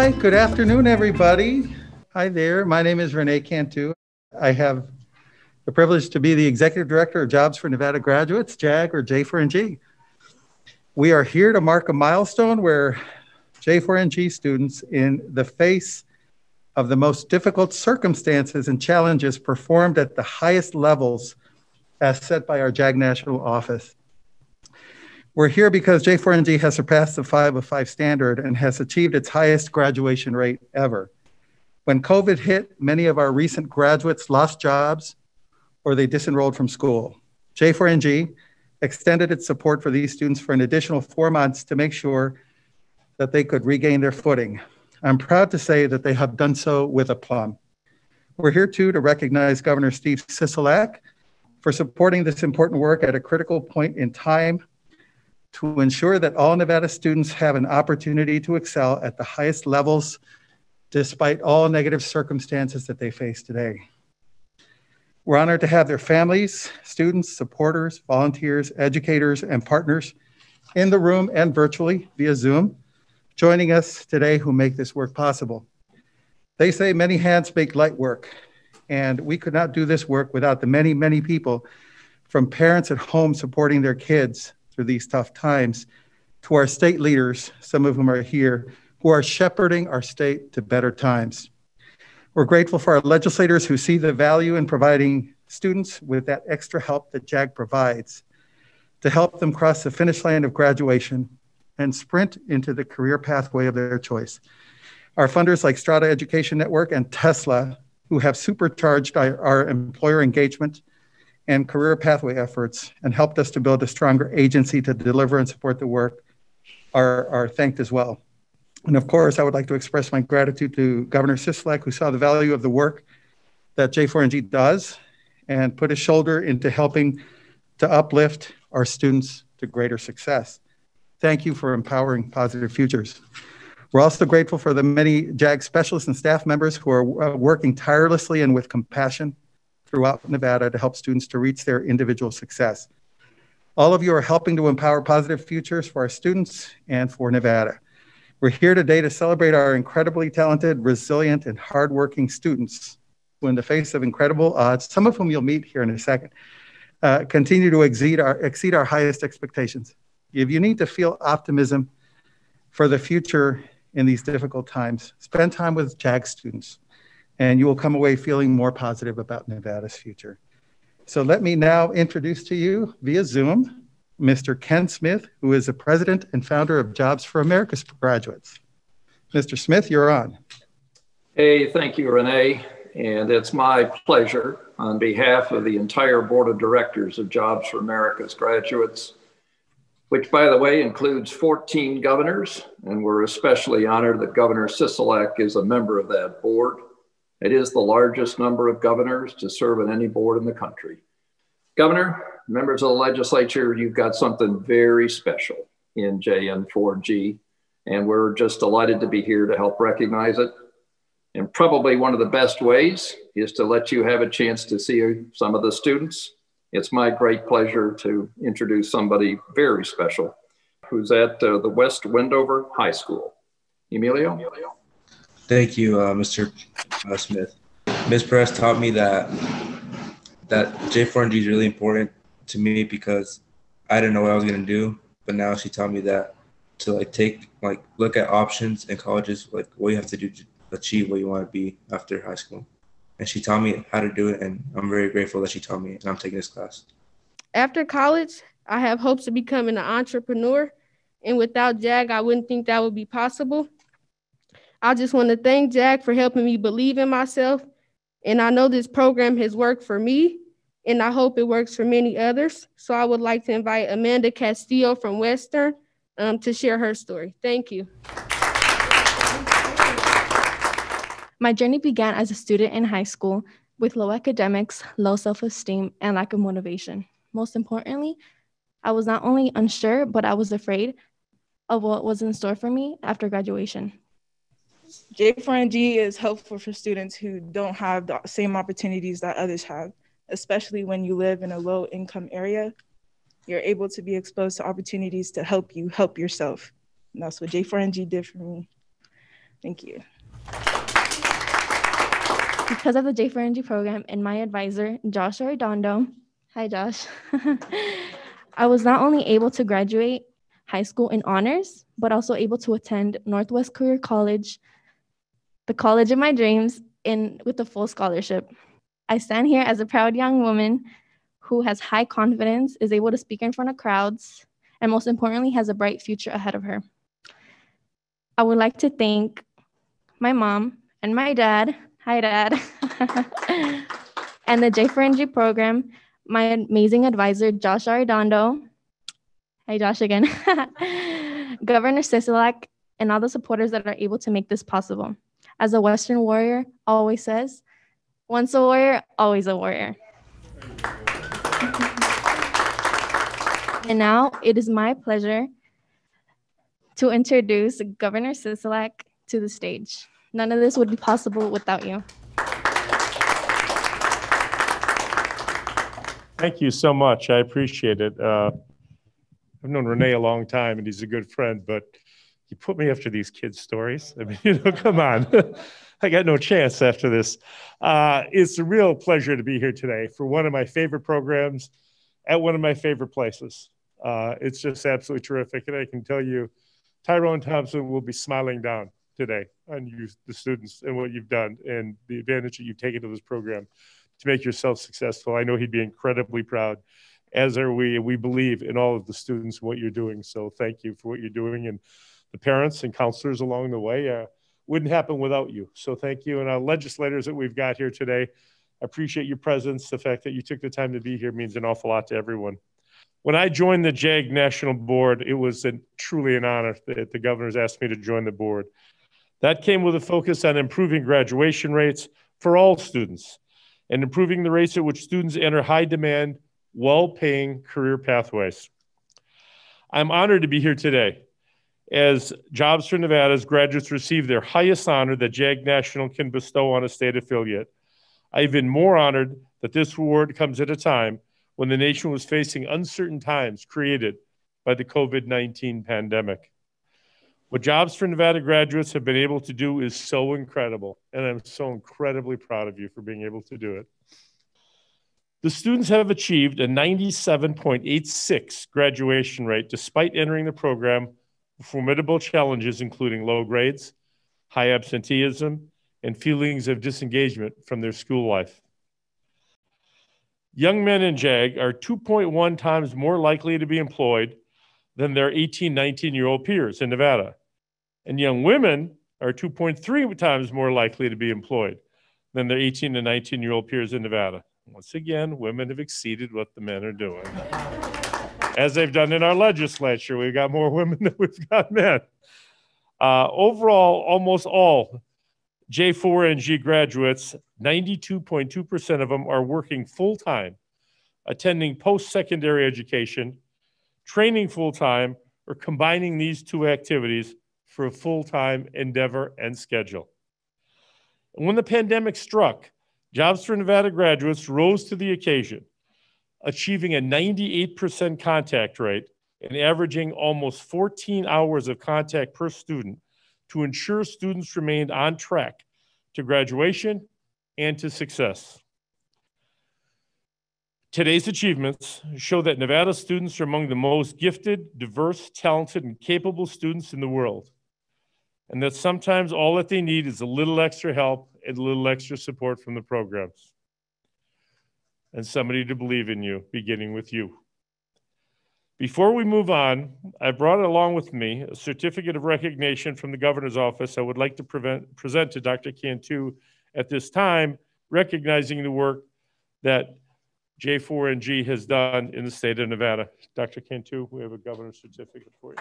right, good afternoon, everybody. Hi there, my name is Rene Cantu. I have the privilege to be the Executive Director of Jobs for Nevada Graduates, JAG or J4NG. We are here to mark a milestone where J4NG students, in the face of the most difficult circumstances and challenges, performed at the highest levels as set by our JAG National Office. We're here because J4NG has surpassed the 5 of 5 standard and has achieved its highest graduation rate ever. When COVID hit, many of our recent graduates lost jobs or they disenrolled from school. J4NG extended its support for these students for an additional 4 months to make sure that they could regain their footing. I'm proud to say that they have done so with aplomb. We're here too to recognize Governor Steve Sisolak for supporting this important work at a critical point in time to ensure that all Nevada students have an opportunity to excel at the highest levels despite all negative circumstances that they face today. We're honored to have their families, students, supporters, volunteers, educators, and partners in the room and virtually via Zoom joining us today who make this work possible. They say many hands make light work, and we could not do this work without the many, many people, from parents at home supporting their kids through these tough times, to our state leaders, some of whom are here, who are shepherding our state to better times. We're grateful for our legislators who see the value in providing students with that extra help that JAG provides to help them cross the finish line of graduation and sprint into the career pathway of their choice. Our funders like Strata Education Network and Tesla, who have supercharged our employer engagement and career pathway efforts and helped us to build a stronger agency to deliver and support the work, are thanked as well. And of course, I would like to express my gratitude to Governor Sisolak, who saw the value of the work that J4NG does and put his shoulder into helping to uplift our students to greater success. Thank you for empowering positive futures. We're also grateful for the many JAG specialists and staff members who are working tirelessly and with compassion throughout Nevada to help students to reach their individual success. All of you are helping to empower positive futures for our students and for Nevada. We're here today to celebrate our incredibly talented, resilient, and hardworking students who, in the face of incredible odds, some of whom you'll meet here in a second, continue to exceed our highest expectations. If you need to feel optimism for the future in these difficult times, spend time with JAG students, and you will come away feeling more positive about Nevada's future. So let me now introduce to you via Zoom, Mr. Ken Smith, who is the president and founder of Jobs for America's Graduates. Mr. Smith, you're on. Hey, thank you, Renee. And it's my pleasure on behalf of the entire board of directors of Jobs for America's Graduates, which, by the way, includes 14 governors. And we're especially honored that Governor Sisolak is a member of that board. It is the largest number of governors to serve on any board in the country. Governor, members of the legislature, you've got something very special in JN4G, and we're just delighted to be here to help recognize it. And probably one of the best ways is to let you have a chance to see some of the students. It's my great pleasure to introduce somebody very special who's at the West Wendover High School. Emilio? Thank you, Mr. Smith. Ms. Perez taught me that J4NG is really important to me because I didn't know what I was gonna do, but now she taught me that to look at options in colleges, like what you have to do to achieve what you want to be after high school. And she taught me how to do it, and I'm very grateful that she taught me, and I'm taking this class. After college, I have hopes of becoming an entrepreneur, and without JAG, I wouldn't think that would be possible. I just want to thank JAG for helping me believe in myself, and I know this program has worked for me, and I hope it works for many others. So I would like to invite Amanda Castillo from Western to share her story. Thank you. My journey began as a student in high school with low academics, low self-esteem, and lack of motivation. Most importantly, I was not only unsure, but I was afraid of what was in store for me after graduation. J4NG is helpful for students who don't have the same opportunities that others have, especially when you live in a low income area. You're able to be exposed to opportunities to help you help yourself. And that's what J4NG did for me. Thank you. Because of the J4NG program and my advisor, Josh Arredondo, hi Josh, I was not only able to graduate high school in honors, but also able to attend Northwest Career College, the college of my dreams, with a full scholarship. I stand here as a proud young woman who has high confidence, is able to speak in front of crowds, and most importantly, has a bright future ahead of her. I would like to thank my mom and my dad, hi dad, and the J4NG program, my amazing advisor, Josh Arredondo, hi Josh again, Governor Sisolak, and all the supporters that are able to make this possible. As a Western warrior always says, once a warrior, always a warrior. And now it is my pleasure to introduce Governor Sisolak to the stage. None of this would be possible without you. Thank you so much. I appreciate it. I've known Renee a long time and he's a good friend, but you put me after these kids' stories. I mean, come on. I got no chance after this. It's a real pleasure to be here today for one of my favorite programs at one of my favorite places. It's just absolutely terrific. And I can tell you, Tyrone Thompson will be smiling down today on you, the students, and what you've done and the advantage that you've taken to this program to make yourself successful. I know he'd be incredibly proud, as are we. We believe in all of the students and what you're doing. So thank you for what you're doing. And the parents and counselors along the way wouldn't happen without you. So thank you. And our legislators that we've got here today, I appreciate your presence. The fact that you took the time to be here means an awful lot to everyone. When I joined the JAG National Board, it was truly an honor that the governors asked me to join the board. That came with a focus on improving graduation rates for all students and improving the rates at which students enter high demand, well-paying career pathways. I'm honored to be here today as Jobs for Nevada's graduates receive their highest honor that JAG National can bestow on a state affiliate. I've been more honored that this award comes at a time when the nation was facing uncertain times created by the COVID-19 pandemic. What Jobs for Nevada graduates have been able to do is so incredible, and I'm so incredibly proud of you for being able to do it. The students have achieved a 97.86 graduation rate despite entering the program with formidable challenges, including low grades, high absenteeism, and feelings of disengagement from their school life. Young men in JAG are 2.1 times more likely to be employed than their 18, 19-year-old peers in Nevada. And young women are 2.3 times more likely to be employed than their 18 and 19-year-old peers in Nevada. Once again, women have exceeded what the men are doing. As they've done in our legislature, we've got more women than we've got men. Overall, almost all J4NG graduates, 92.2% of them are working full-time, attending post-secondary education, training full-time, or combining these two activities for a full-time endeavor and schedule. And when the pandemic struck, Jobs for Nevada graduates rose to the occasion, achieving a 98% contact rate and averaging almost 14 hours of contact per student to ensure students remained on track to graduation and to success. Today's achievements show that Nevada students are among the most gifted, diverse, talented, and capable students in the world, and that sometimes all that they need is a little extra help and a little extra support from the programs. And somebody to believe in you, beginning with you. Before we move on, I brought along with me a certificate of recognition from the governor's office I would like to present to Dr. Cantu at this time, recognizing the work that J4NG has done in the state of Nevada. Dr. Cantu, we have a governor's certificate for you.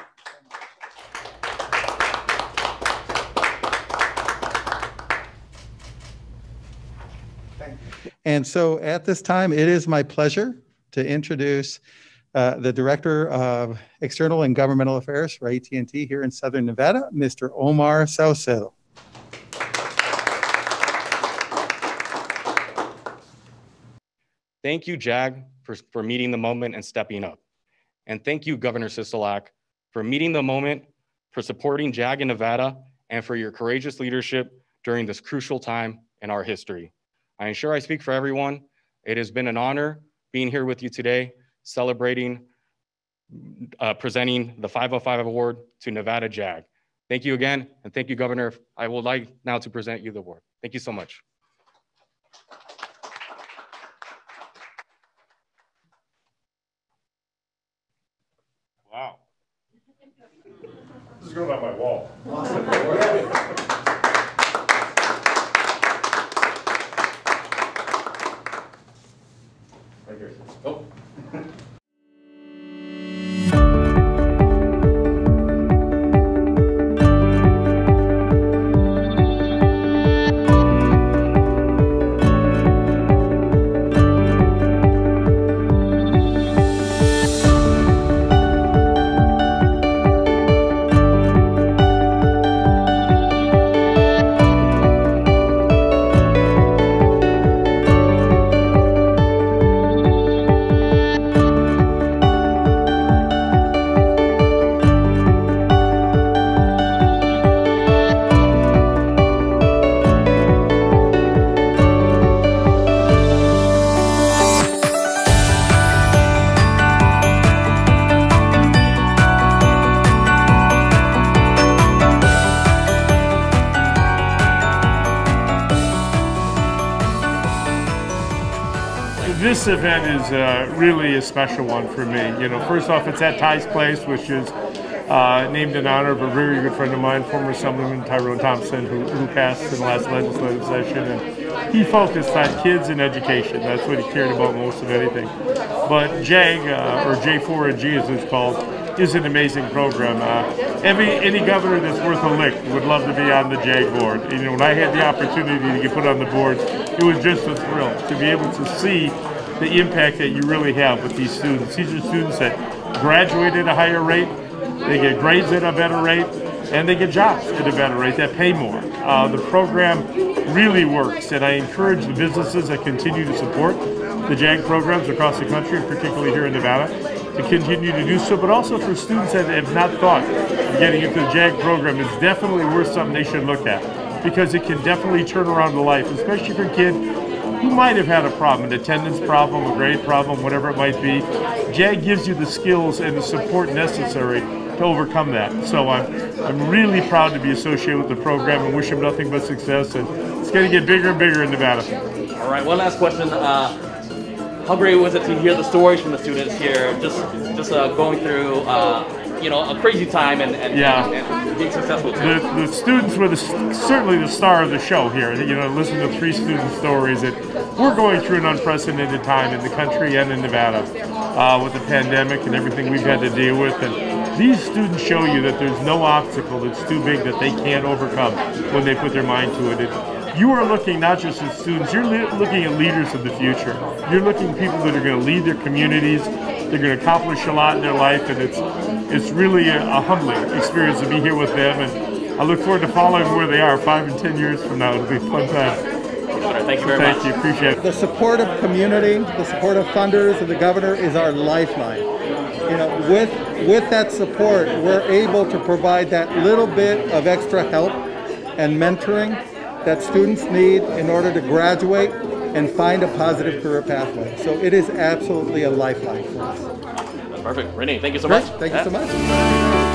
And so at this time, it is my pleasure to introduce the Director of External and Governmental Affairs for AT&T here in Southern Nevada, Mr. Omar Saucedo. Thank you, JAG, for meeting the moment and stepping up. And thank you, Governor Sisolak, for meeting the moment, for supporting JAG in Nevada, and for your courageous leadership during this crucial time in our history. I am sure I speak for everyone. It has been an honor being here with you today, celebrating, presenting the 505 Award to Nevada JAG. Thank you again, and thank you, Governor. I would like now to present you the award. Thank you so much. Wow. This is going on my wall. Right here. Oh. This event is really a special one for me. You know, first off, it's at Ty's Place, which is named in honor of a very good friend of mine, former Assemblyman Tyrone Thompson, who passed in the last legislative session. And he focused on kids and education. That's what he cared about most of anything. But JAG, or J4NG as it's called, is an amazing program. Any governor that's worth a lick would love to be on the JAG board. You know, when I had the opportunity to get put on the board, it was just a thrill to be able to see the impact that you really have with these students. These are students that graduate at a higher rate, they get grades at a better rate, and they get jobs at a better rate that pay more. The program really works, and I encourage the businesses that continue to support the JAG programs across the country, particularly here in Nevada, to continue to do so, but also for students that have not thought of getting into the JAG program, it's definitely worth something they should look at, because it can definitely turn around the life, especially for a kid who might have had a problem, an attendance problem, a grade problem, whatever it might be. JAG gives you the skills and the support necessary to overcome that. So I'm really proud to be associated with the program and wish them nothing but success, and it's going to get bigger and bigger in Nevada. All right, one last question. How great was it to hear the stories from the students here, just going through you know, a crazy time and being successful too? The students were certainly the star of the show here. You know, listen to 3 student stories that we're going through an unprecedented time in the country and in Nevada with the pandemic and everything we've had to deal with. And these students show you that there's no obstacle that's too big that they can't overcome when they put their mind to it. You are looking not just at students, you're looking at leaders of the future. You're looking at people that are going to lead their communities, they're going to accomplish a lot in their life, and it's really a humbling experience to be here with them, and I look forward to following where they are 5 and 10 years from now. It'll be a fun time. Thank you very much. Thank you, appreciate it. The support of community, the support of funders and the governor is our lifeline. You know, with that support, we're able to provide that little bit of extra help and mentoring that students need in order to graduate and find a positive career pathway. So it is absolutely a lifeline for us. Perfect. Renee, thank you so much. Thank you so much.